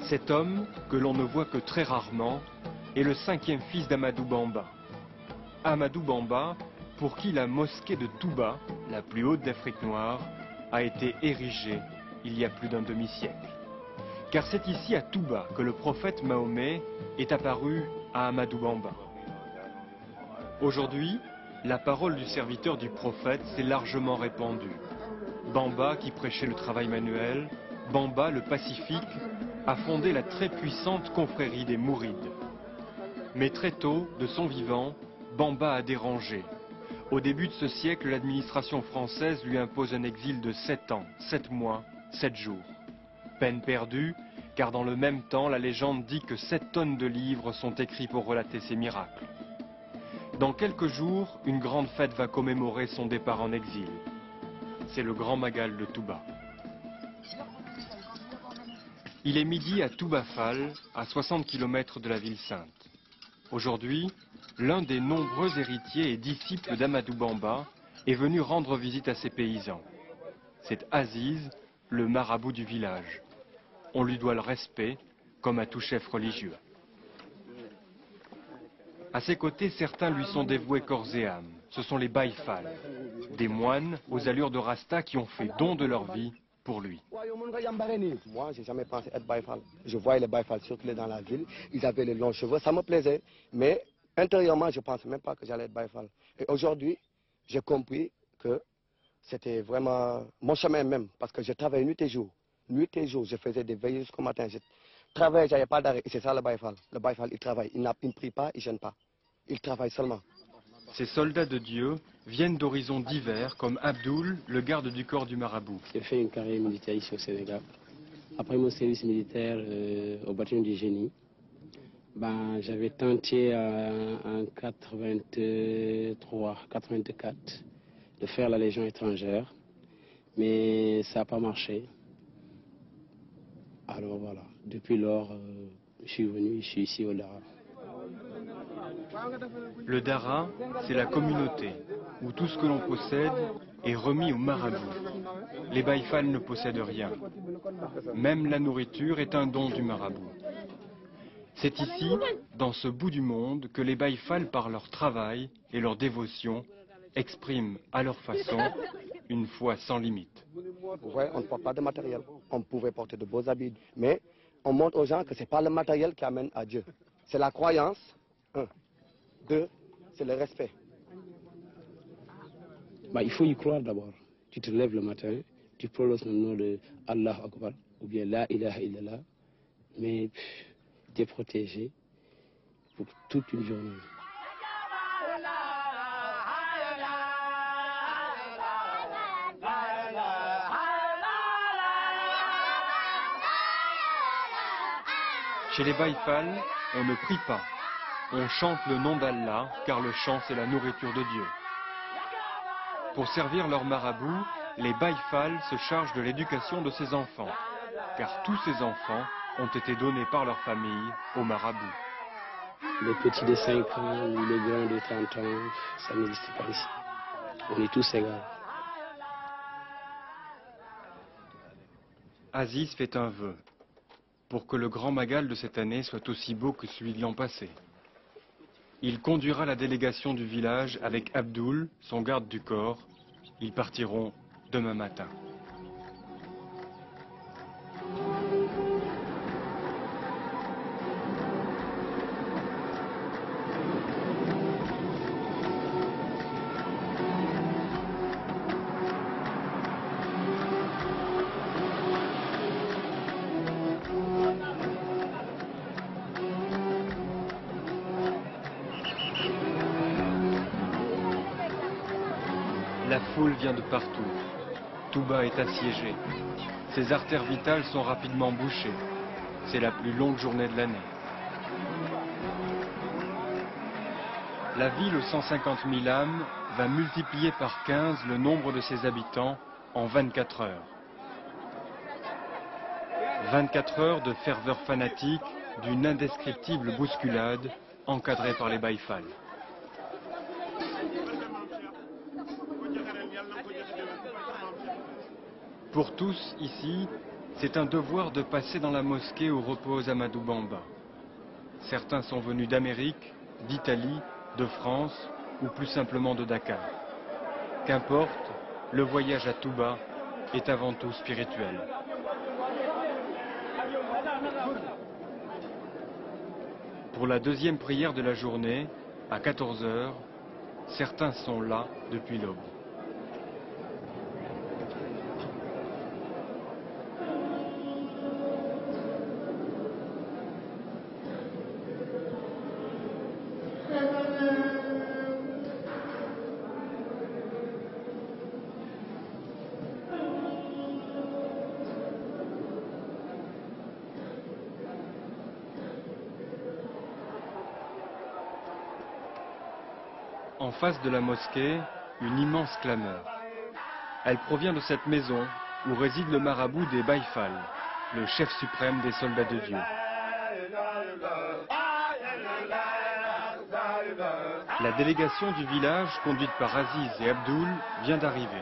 Cet homme, que l'on ne voit que très rarement, est le cinquième fils d'Amadou Bamba. Amadou Bamba, pour qui la mosquée de Touba, la plus haute d'Afrique noire, a été érigée il y a plus d'un demi-siècle. Car c'est ici à Touba que le prophète Mahomet est apparu à Amadou Bamba. Aujourd'hui, la parole du serviteur du prophète s'est largement répandue. Bamba, qui prêchait le travail manuel, Bamba, le pacifique, a fondé la très puissante confrérie des Mourides. Mais très tôt, de son vivant, Bamba a dérangé. Au début de ce siècle, l'administration française lui impose un exil de 7 ans, 7 mois, 7 jours. Peine perdue, car dans le même temps, la légende dit que 7 tonnes de livres sont écrits pour relater ses miracles. Dans quelques jours, une grande fête va commémorer son départ en exil. C'est le Grand Magal de Touba. Il est midi à Touba Fall, à 60 km de la ville sainte. Aujourd'hui, l'un des nombreux héritiers et disciples d'Amadou Bamba est venu rendre visite à ses paysans. C'est Aziz, le marabout du village. On lui doit le respect, comme à tout chef religieux. À ses côtés, certains lui sont dévoués corps et âme. Ce sont les Baye Fall, des moines aux allures de Rasta qui ont fait don de leur vie pour lui. Moi, j'ai jamais pensé être Baye Fall. Je voyais les Baye Fall circuler dans la ville, ils avaient les longs cheveux, ça me plaisait. Mais intérieurement, je ne pensais même pas que j'allais être Baye Fall. Et aujourd'hui, j'ai compris que c'était vraiment mon chemin même, parce que je travaillais nuit et jour. Nuit et jour, je faisais des veillées jusqu'au matin. Je travaillais, je n'avais pas d'arrêt. Et c'est ça le Baye Fall. Le Baye Fall, il travaille. Il ne prie pas, il ne gêne pas. Il travaille seulement. Ces soldats de Dieu viennent d'horizons divers, comme Abdoul, le garde du corps du marabout. J'ai fait une carrière militaire ici au Sénégal. Après mon service militaire au bataillon du génie, j'avais tenté en 83, 84 de faire la Légion étrangère, mais ça n'a pas marché. Alors voilà, depuis lors, je suis venu, je suis ici au Dara. Le Dara, c'est la communauté, où tout ce que l'on possède est remis au marabout. Les Baye Fall ne possèdent rien. Même la nourriture est un don du marabout. C'est ici, dans ce bout du monde, que les Baye Fall, par leur travail et leur dévotion, expriment à leur façon une foi sans limite. Vous voyez, on ne porte pas de matériel. On pouvait porter de beaux habits, mais on montre aux gens que ce n'est pas le matériel qui amène à Dieu. C'est la croyance. 1. 2, c'est le respect. Il faut y croire d'abord. Tu te lèves le matin, tu prononces le nom de Allah Akbar, ou bien La ilaha illallah, mais tu es protégé pour toute une journée. Chez les Baye Fall, on ne prie pas. On chante le nom d'Allah, car le chant c'est la nourriture de Dieu. Pour servir leur marabout, les Baye Fall se chargent de l'éducation de ses enfants, car tous ces enfants ont été donnés par leur famille au marabout. Le petit de 5 ans ou le grand de 30 ans, ça n'existe pas ici. On est tous égaux. Aziz fait un vœu, pour que le Grand Magal de cette année soit aussi beau que celui de l'an passé. Il conduira la délégation du village avec Abdoul, son garde du corps. Ils partiront demain matin. La foule vient de partout. Touba est assiégé. Ses artères vitales sont rapidement bouchées. C'est la plus longue journée de l'année. La ville aux 150 000 âmes va multiplier par 15 le nombre de ses habitants en 24 heures. 24 heures de ferveur fanatique, d'une indescriptible bousculade encadrée par les Baye Fall. Pour tous, ici, C'est un devoir de passer dans la mosquée où repose Amadou Bamba. Certains sont venus d'Amérique, d'Italie, de France ou plus simplement de Dakar. Qu'importe, le voyage à Touba est avant tout spirituel. Pour la deuxième prière de la journée, à 14 h, certains sont là depuis l'aube. En face de la mosquée, une immense clameur. Elle provient de cette maison où réside le marabout des Baïfal, le chef suprême des soldats de Dieu. La délégation du village, conduite par Aziz et Abdoul, vient d'arriver.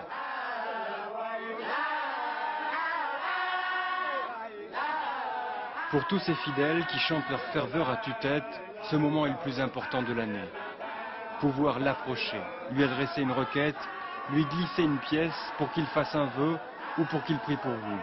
Pour tous ces fidèles qui chantent leur ferveur à tue-tête, ce moment est le plus important de l'année. Pouvoir l'approcher, lui adresser une requête, lui glisser une pièce pour qu'il fasse un vœu ou pour qu'il prie pour vous.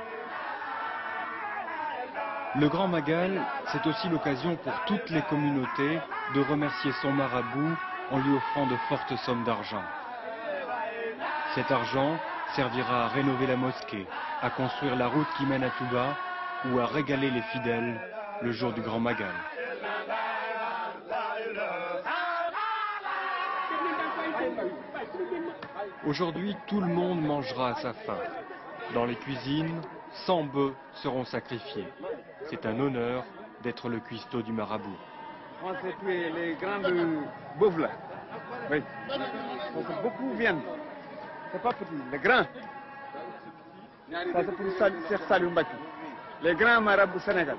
Le Grand Magal, c'est aussi l'occasion pour toutes les communautés de remercier son marabout en lui offrant de fortes sommes d'argent. Cet argent servira à rénover la mosquée, à construire la route qui mène à Touba ou à régaler les fidèles le jour du Grand Magal. Aujourd'hui, tout le monde mangera à sa faim. Dans les cuisines, 100 bœufs seront sacrifiés. C'est un honneur d'être le cuistot du marabout. On s'est tué les grands bœufs là. Oui. Donc beaucoup viennent. C'est pas petit, les grands. Ça c'est pour Cheikh Saliou Mbacké. Les grands marabouts Sénégal.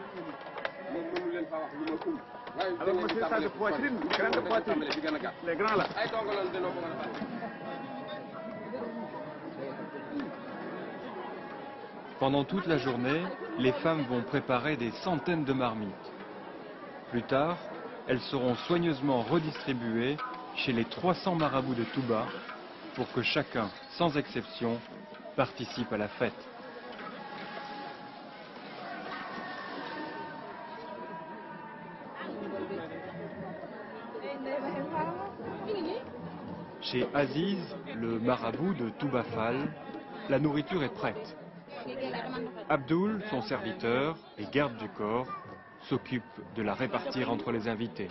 Alors monsieur, ça de poitrine, grande poitrine. Les grands là. Pendant toute la journée, les femmes vont préparer des centaines de marmites. Plus tard, elles seront soigneusement redistribuées chez les 300 marabouts de Touba pour que chacun, sans exception, participe à la fête. Chez Aziz, le marabout de Touba Fall, la nourriture est prête. Abdoul, son serviteur et garde du corps, s'occupe de la répartir entre les invités.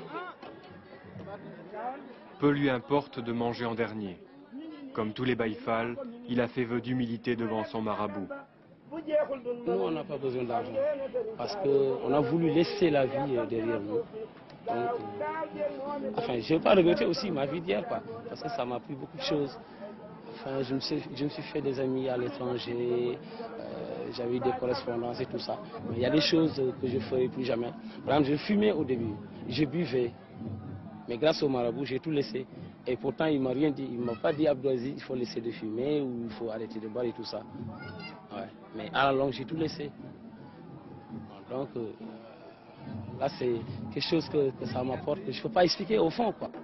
Peu lui importe de manger en dernier. Comme tous les Baïfal, il a fait vœu d'humilité devant son marabout. Nous, on n'a pas besoin d'argent parce qu'on a voulu laisser la vie derrière nous. Donc, enfin, je ne vais pas regretter aussi ma vie d'hier, parce que ça m'a appris beaucoup de choses. Enfin, je me suis fait des amis à l'étranger, j'avais eu des correspondances et tout ça. Mais il y a des choses que je ne ferai plus jamais. Par exemple, je fumais au début, je buvais. Mais grâce au marabout, j'ai tout laissé. Et pourtant, il ne m'a rien dit. Il ne m'a pas dit, Abdouaziz, il faut laisser de fumer ou il faut arrêter de boire et tout ça. Ouais. Mais à la longue, j'ai tout laissé. Donc, là, c'est quelque chose que ça m'apporte, que je ne peux pas expliquer au fond, quoi.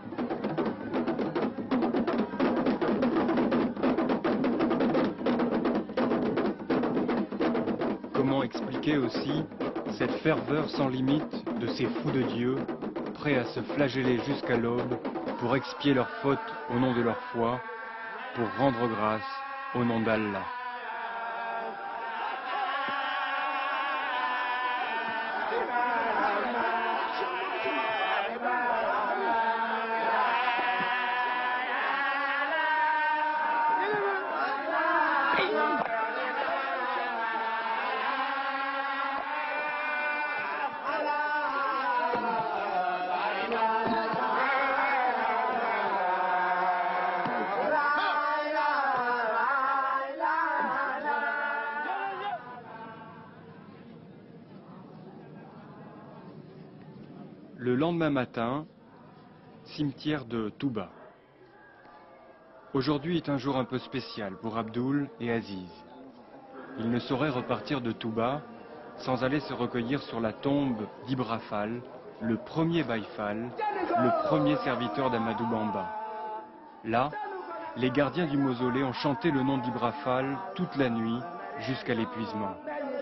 Comment expliquer aussi cette ferveur sans limite de ces fous de Dieu, prêts à se flageller jusqu'à l'aube pour expier leurs fautes au nom de leur foi, pour rendre grâce au nom d'Allah. Le lendemain matin, cimetière de Touba. Aujourd'hui est un jour un peu spécial pour Abdoul et Aziz. il ne saurait repartir de Touba sans aller se recueillir sur la tombe d'Ibra Fall, le premier Baye Fall, le premier serviteur d'Amadou Bamba. Là, les gardiens du mausolée ont chanté le nom d'Ibra Fall toute la nuit jusqu'à l'épuisement.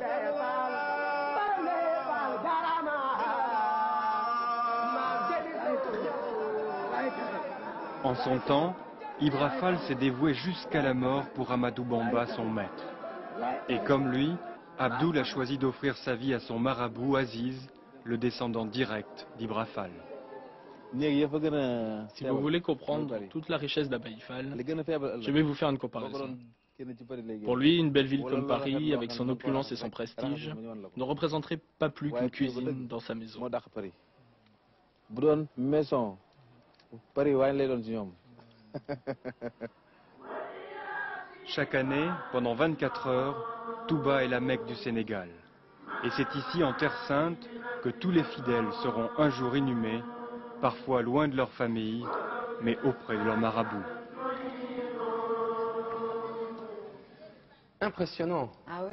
En son temps, Ibra Fall s'est dévoué jusqu'à la mort pour Amadou Bamba, son maître. Et comme lui, Abdoul a choisi d'offrir sa vie à son marabout Aziz, le descendant direct d'Ibra Fall. Si vous voulez comprendre toute la richesse d'Abaye Fall, je vais vous faire une comparaison. Pour lui, une belle ville comme Paris, avec son opulence et son prestige, ne représenterait pas plus qu'une cuisine dans sa maison. Chaque année, pendant 24 heures, Touba est la Mecque du Sénégal. Et c'est ici, en Terre Sainte, que tous les fidèles seront un jour inhumés, parfois loin de leur famille, mais auprès de leur marabout. Impressionnant. Ah ouais?